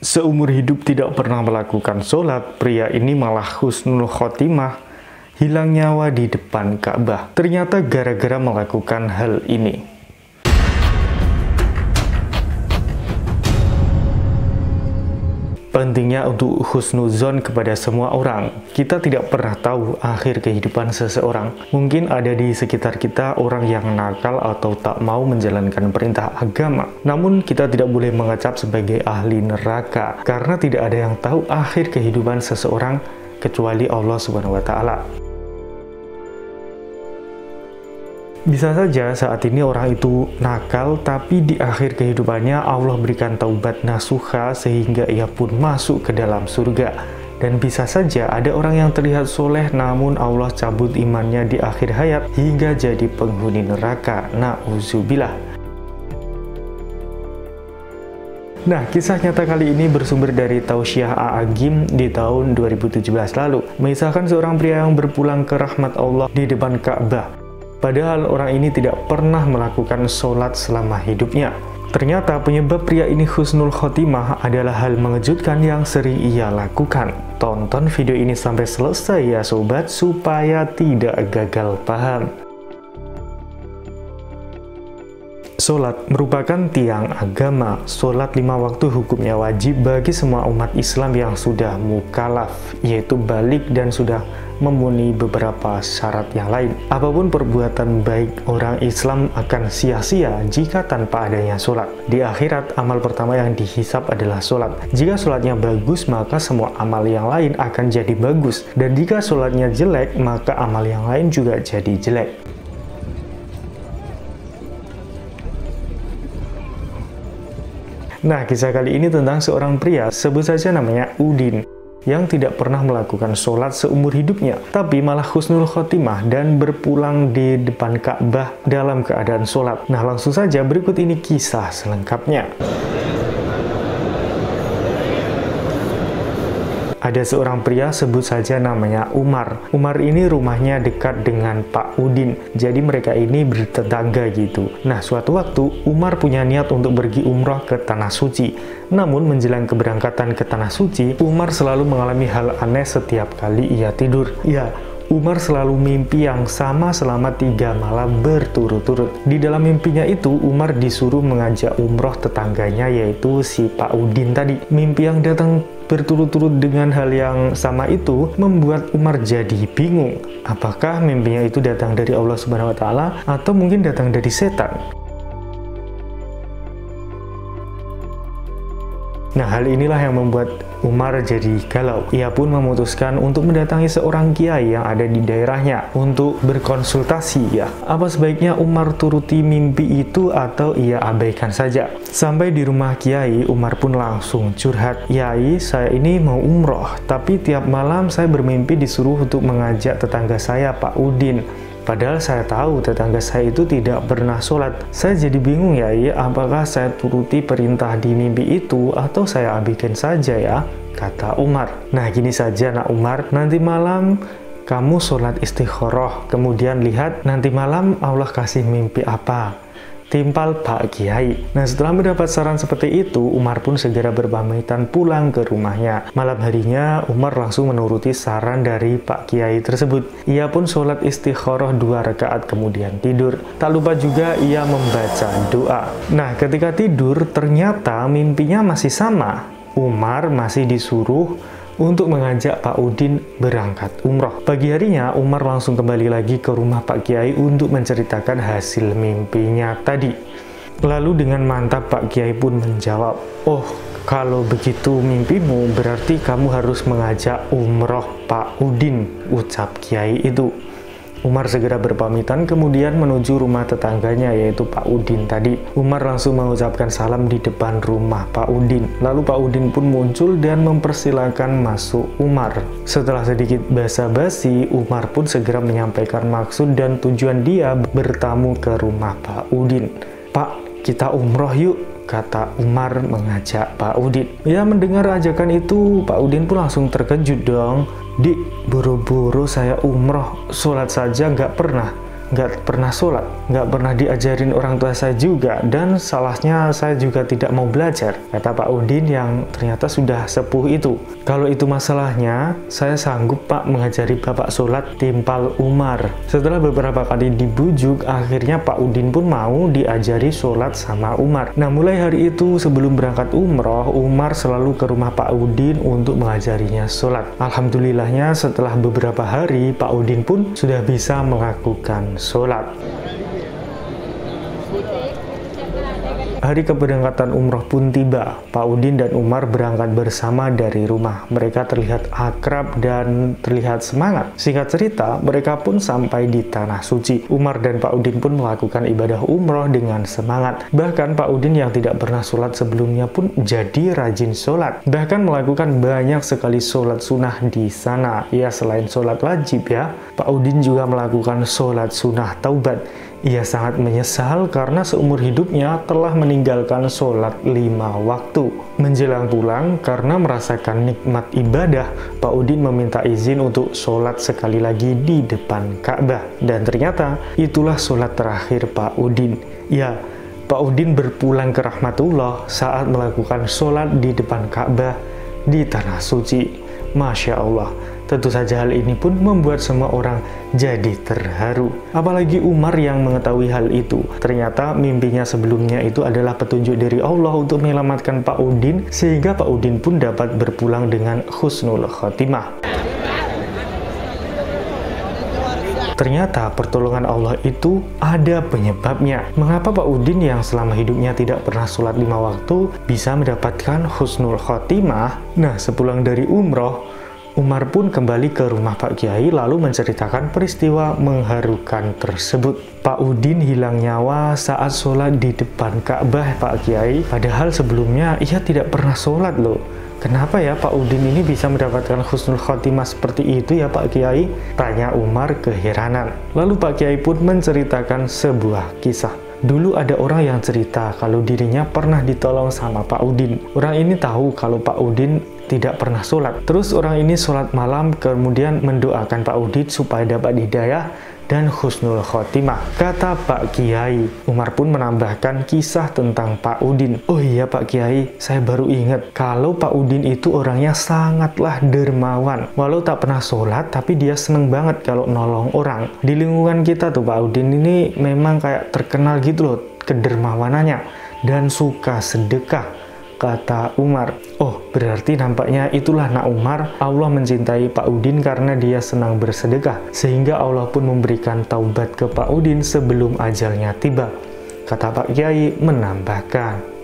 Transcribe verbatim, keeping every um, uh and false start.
Seumur hidup tidak pernah melakukan sholat, pria ini malah husnul khotimah, hilang nyawa di depan Ka'bah. Ternyata gara-gara melakukan hal ini. Pentingnya untuk husnuzon kepada semua orang. Kita tidak pernah tahu akhir kehidupan seseorang. Mungkin ada di sekitar kita orang yang nakal atau tak mau menjalankan perintah agama. Namun kita tidak boleh mengecap sebagai ahli neraka, karena tidak ada yang tahu akhir kehidupan seseorang kecuali Allah Subhanahu wa Ta'ala. Bisa saja saat ini orang itu nakal, tapi di akhir kehidupannya Allah berikan taubat nasuha sehingga ia pun masuk ke dalam surga. Dan bisa saja ada orang yang terlihat soleh namun Allah cabut imannya di akhir hayat hingga jadi penghuni neraka. Na'udzubillah. Nah, kisah nyata kali ini bersumber dari Tausiah A'agim di tahun dua ribu tujuh belas lalu, mengisahkan seorang pria yang berpulang ke rahmat Allah di depan Ka'bah. Padahal orang ini tidak pernah melakukan sholat selama hidupnya. Ternyata penyebab pria ini husnul khotimah adalah hal mengejutkan yang sering ia lakukan. Tonton video ini sampai selesai ya sobat, supaya tidak gagal paham. Sholat merupakan tiang agama. Sholat lima waktu hukumnya wajib bagi semua umat Islam yang sudah mukalaf, yaitu balik dan sudah memenuhi beberapa syarat yang lain. Apapun perbuatan baik orang Islam akan sia-sia jika tanpa adanya sholat. Di akhirat, amal pertama yang dihisap adalah sholat. Jika sholatnya bagus, maka semua amal yang lain akan jadi bagus. Dan jika sholatnya jelek, maka amal yang lain juga jadi jelek. Nah, kisah kali ini tentang seorang pria, sebut saja namanya Udin, yang tidak pernah melakukan sholat seumur hidupnya, tapi malah husnul khotimah dan berpulang di depan Ka'bah dalam keadaan sholat. Nah, langsung saja berikut ini kisah selengkapnya. Ada seorang pria, sebut saja namanya Umar. Umar ini rumahnya dekat dengan Pak Udin, jadi mereka ini bertetangga gitu. Nah, suatu waktu Umar punya niat untuk pergi umroh ke Tanah Suci. Namun menjelang keberangkatan ke Tanah Suci, Umar selalu mengalami hal aneh setiap kali ia tidur. Ya, Umar selalu mimpi yang sama selama tiga malam berturut-turut. Di dalam mimpinya itu, Umar disuruh mengajak umroh tetangganya, yaitu si Pak Udin tadi. Mimpi yang datang berturut-turut dengan hal yang sama itu membuat Umar jadi bingung. Apakah mimpinya itu datang dari Allah Subhanahu wa Ta'ala atau mungkin datang dari setan? Nah, hal inilah yang membuat Umar jadi galau. Ia pun memutuskan untuk mendatangi seorang kiai yang ada di daerahnya untuk berkonsultasi ya. Apa sebaiknya Umar turuti mimpi itu atau ia abaikan saja? Sampai di rumah kiai, Umar pun langsung curhat. "Kiai, saya ini mau umroh, tapi tiap malam saya bermimpi disuruh untuk mengajak tetangga saya, Pak Udin. Padahal saya tahu tetangga saya itu tidak pernah sholat. Saya jadi bingung ya, apakah saya turuti perintah di mimpi itu atau saya abaikan saja ya?" kata Umar. "Nah, gini saja nak Umar, nanti malam kamu sholat istikharah, kemudian lihat nanti malam Allah kasih mimpi apa. Timpal Pak Kiai." Nah, setelah mendapat saran seperti itu, Umar pun segera berpamitan pulang ke rumahnya. Malam harinya, Umar langsung menuruti saran dari Pak Kiai tersebut. Ia pun sholat istikharah dua rakaat kemudian tidur. Tak lupa juga ia membaca doa. Nah, ketika tidur, ternyata mimpinya masih sama. Umar masih disuruh untuk mengajak Pak Udin berangkat umroh. Pagi harinya, Umar langsung kembali lagi ke rumah Pak Kiai untuk menceritakan hasil mimpinya tadi. Lalu dengan mantap Pak Kiai pun menjawab, "Oh, kalau begitu mimpimu, berarti kamu harus mengajak umroh Pak Udin," ucap Kiai itu. Umar segera berpamitan kemudian menuju rumah tetangganya, yaitu Pak Udin tadi. Umar langsung mengucapkan salam di depan rumah Pak Udin. Lalu Pak Udin pun muncul dan mempersilahkan masuk Umar. Setelah sedikit basa-basi, Umar pun segera menyampaikan maksud dan tujuan dia bertamu ke rumah Pak Udin. "Pak, kita umroh yuk," kata Umar mengajak Pak Udin. Ya, mendengar ajakan itu, Pak Udin pun langsung terkejut dong. "Dik, buru-buru saya umroh, sholat saja nggak pernah. nggak pernah sholat, nggak pernah diajarin orang tua saya juga, dan salahnya saya juga tidak mau belajar, kata Pak Udin yang ternyata sudah sepuh itu. Kalau itu masalahnya, saya sanggup Pak mengajari Bapak sholat timpal Umar. Setelah beberapa kali dibujuk, akhirnya Pak Udin pun mau diajari sholat sama Umar. Nah, mulai hari itu sebelum berangkat umroh, Umar selalu ke rumah Pak Udin untuk mengajarinya sholat. Alhamdulillahnya setelah beberapa hari, Pak Udin pun sudah bisa melakukan sholat. Hari keberangkatan umroh pun tiba. Pak Udin dan Umar berangkat bersama dari rumah. Mereka terlihat akrab dan terlihat semangat. Singkat cerita, mereka pun sampai di Tanah Suci. Umar dan Pak Udin pun melakukan ibadah umroh dengan semangat. Bahkan Pak Udin yang tidak pernah sholat sebelumnya pun jadi rajin sholat. Bahkan melakukan banyak sekali sholat sunnah di sana. Ya, selain sholat wajib ya, Pak Udin juga melakukan sholat sunnah taubat. Ia sangat menyesal karena seumur hidupnya telah meninggalkan sholat lima waktu. Menjelang pulang, karena merasakan nikmat ibadah, Pak Udin meminta izin untuk sholat sekali lagi di depan Ka'bah. Dan ternyata itulah sholat terakhir Pak Udin. Ya, Pak Udin berpulang ke rahmatullah saat melakukan sholat di depan Ka'bah di Tanah Suci. Masya Allah. Tentu saja hal ini pun membuat semua orang jadi terharu. Apalagi Umar yang mengetahui hal itu. Ternyata mimpinya sebelumnya itu adalah petunjuk dari Allah untuk menyelamatkan Pak Udin, sehingga Pak Udin pun dapat berpulang dengan husnul khotimah. Ternyata pertolongan Allah itu ada penyebabnya. Mengapa Pak Udin yang selama hidupnya tidak pernah sholat lima waktu bisa mendapatkan husnul khotimah? Nah, sepulang dari umroh, Umar pun kembali ke rumah Pak Kiai lalu menceritakan peristiwa mengharukan tersebut. Pak Udin hilang nyawa saat sholat di depan Ka'bah Pak Kiai, padahal sebelumnya ia tidak pernah sholat loh. Kenapa ya Pak Udin ini bisa mendapatkan husnul khotimah seperti itu ya Pak Kiai? Tanya Umar keheranan. Lalu Pak Kiai pun menceritakan sebuah kisah. Dulu ada orang yang cerita kalau dirinya pernah ditolong sama Pak Udin. Orang ini tahu kalau Pak Udin tidak pernah sholat. Terus orang ini sholat malam kemudian mendoakan Pak Udin supaya dapat hidayah dan husnul khotimah. Kata Pak Kiai, Umar pun menambahkan kisah tentang Pak Udin. Oh iya Pak Kiai, saya baru ingat kalau Pak Udin itu orangnya sangatlah dermawan. Walau tak pernah sholat, tapi dia seneng banget kalau nolong orang. Di lingkungan kita tuh Pak Udin ini memang kayak terkenal gitu loh kedermawanannya dan suka sedekah. Kata Umar. Oh, berarti nampaknya itulah nak Umar, Allah mencintai Pak Udin karena dia senang bersedekah, sehingga Allah pun memberikan taubat ke Pak Udin sebelum ajalnya tiba. Kata Pak Kiai menambahkan.